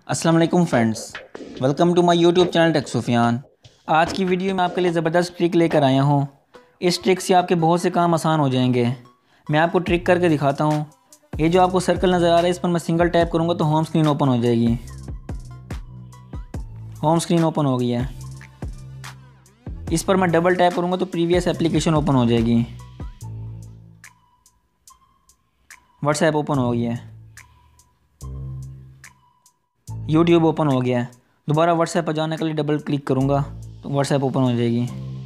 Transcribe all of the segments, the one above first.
अस्सलाम वालेकुम friends, welcome to my YouTube channel tech Sufiyan. आज की वीडियो में आपके लिए ज़बरदस्त ट्रिक लेकर आया हूँ। इस ट्रिक से आपके बहुत से काम आसान हो जाएंगे। मैं आपको ट्रिक करके दिखाता हूँ। ये जो आपको सर्कल नज़र आ रहा है, इस पर मैं सिंगल टैप करूँगा तो होम स्क्रीन ओपन हो जाएगी। होम स्क्रीन ओपन हो गई है। इस पर मैं डबल टैप करूँगा तो प्रीवियस एप्लीकेशन ओपन हो जाएगी। व्हाट्सएप ओपन हो गई है। यूट्यूब ओपन हो गया है। दोबारा व्हाट्सएप पर जाने के लिए डबल क्लिक करूँगा तो व्हाट्सएप ओपन हो जाएगी।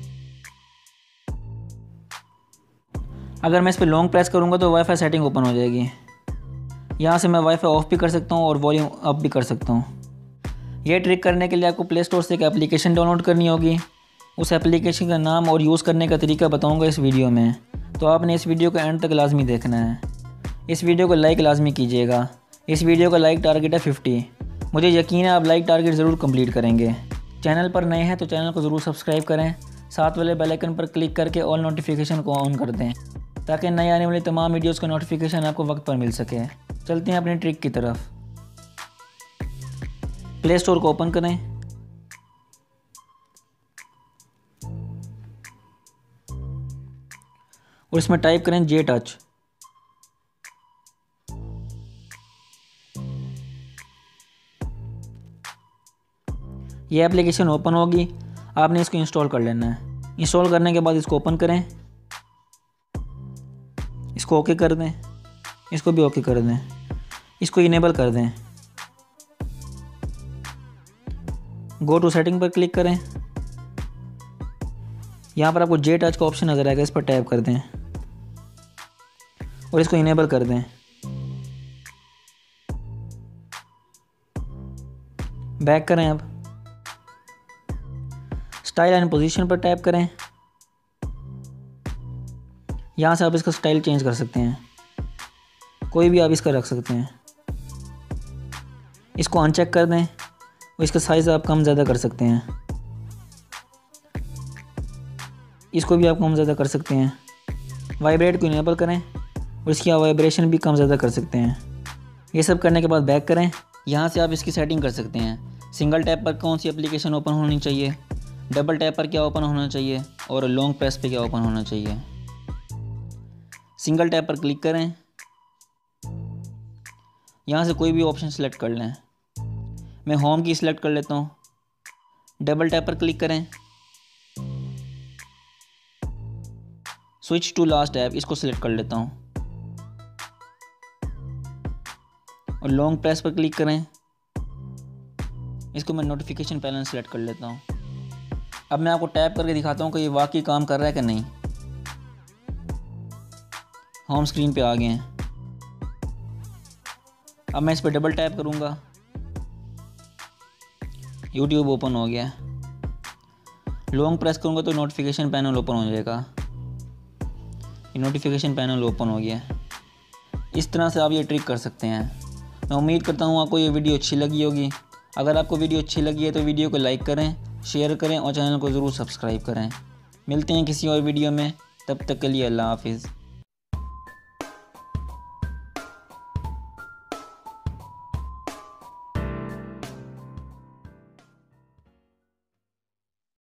अगर मैं इस पर लॉन्ग प्रेस करूँगा तो वाईफाई सेटिंग ओपन हो जाएगी। यहाँ से मैं वाईफाई ऑफ भी कर सकता हूँ और वॉल्यूम अप भी कर सकता हूँ। यह ट्रिक करने के लिए आपको प्ले स्टोर से एक एप्लीकेशन डाउनलोड करनी होगी। उस एप्लीकेशन का नाम और यूज़ करने का तरीका बताऊँगा इस वीडियो में, तो आपने इस वीडियो को एंड तक लाजमी देखना है। इस वीडियो को लाइक लाजमी कीजिएगा। इस वीडियो का लाइक टारगेट है 50। मुझे यकीन है आप लाइक टारगेट ज़रूर कंप्लीट करेंगे। चैनल पर नए हैं तो चैनल को ज़रूर सब्सक्राइब करें। साथ वाले बेल आइकन पर क्लिक करके ऑल नोटिफिकेशन को ऑन कर दें ताकि नई आने वाली तमाम वीडियोस का नोटिफिकेशन आपको वक्त पर मिल सके। चलते हैं अपनी ट्रिक की तरफ। प्ले स्टोर को ओपन करें। और इसमें टाइप करें जे टच। ये एप्लीकेशन ओपन होगी। आपने इसको इंस्टॉल कर लेना है। इंस्टॉल करने के बाद इसको ओपन करें। इसको ओके कर दें। इसको भी ओके कर दें। इसको इनेबल कर दें। गो टू सेटिंग पर क्लिक करें। यहाँ पर आपको जे टच का ऑप्शन नज़र आएगा, इस पर टैप कर दें और इसको इनेबल कर दें। बैक करें। अब स्टाइल एंड पोजीशन पर टैप करें। यहाँ से आप इसका स्टाइल चेंज कर सकते हैं, कोई भी आप इसका रख सकते हैं। इसको अनचेक कर दें और इसका साइज़ आप कम ज़्यादा कर सकते हैं। इसको भी आप कम ज़्यादा कर सकते हैं। वाइब्रेट को इनेबल करें और इसकी वाइब्रेशन भी कम ज़्यादा कर सकते हैं। ये सब करने के बाद बैक करें। यहाँ से आप इसकी सेटिंग कर सकते हैं। सिंगल टैप पर कौन सी एप्लीकेशन ओपन होनी चाहिए, डबल टैप पर क्या ओपन होना चाहिए और लॉन्ग प्रेस पे क्या ओपन होना चाहिए। सिंगल टैप पर क्लिक करें। यहाँ से कोई भी ऑप्शन सेलेक्ट कर लें। मैं होम की सिलेक्ट कर लेता हूँ। डबल टैप पर क्लिक करें। स्विच टू लास्ट ऐप, इसको सिलेक्ट कर लेता हूँ और लॉन्ग प्रेस पर क्लिक करें। इसको मैं नोटिफिकेशन पैनल सेलेक्ट कर लेता हूँ। अब मैं आपको टैप करके दिखाता हूँ कि ये वाकई काम कर रहा है कि नहीं। होम स्क्रीन पे आ गए हैं। अब मैं इस पर डबल टैप करूँगा। यूट्यूब ओपन हो गया। लॉन्ग प्रेस करूँगा तो नोटिफिकेशन पैनल ओपन हो जाएगा। ये नोटिफिकेशन पैनल ओपन हो गया। इस तरह से आप ये ट्रिक कर सकते हैं। मैं उम्मीद करता हूँ आपको ये वीडियो अच्छी लगी होगी। अगर आपको वीडियो अच्छी लगी है तो वीडियो को लाइक करें, शेयर करें और चैनल को ज़रूर सब्सक्राइब करें। मिलते हैं किसी और वीडियो में, तब तक के लिए अल्लाह हाफिज़।